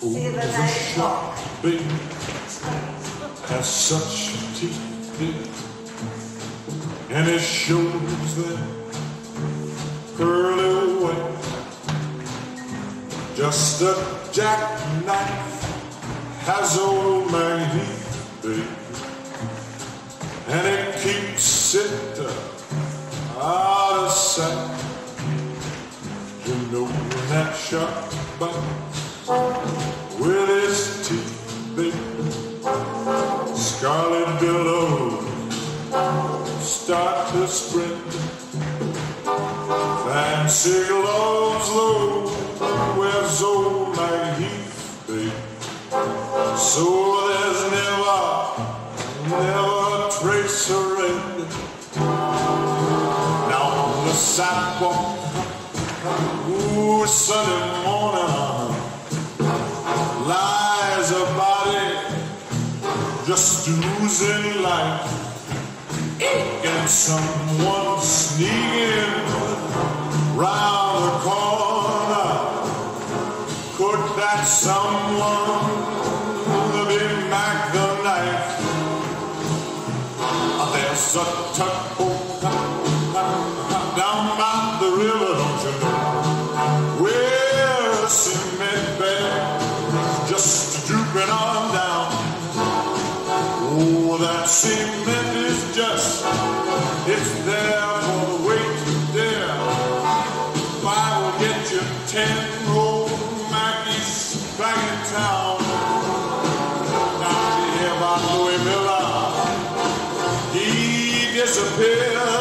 See the night walk. Baby has such teeth, and it shows them curly white. Just a jackknife has old Maggie Heath, baby, and it keeps it out of sight. You know that shark bites with his teeth, baby. Scarlet billows start to spread. Fancy gloves low, where's old Maggie Heath, baby? So there's never a trace of red. Now on the sidewalk, ooh, Sunday morning, lies a body just oozing life, and someone sneaking round the corner. Could that someone be Mac the Knife? There's a tugboat down by the river, don't you know, where a cement bed just drooping on down. Oh, that cement is just, it's there for the weight to dare. If I will get you 10 old Mackies back in town. Now you hear about Louis Miller, he disappeared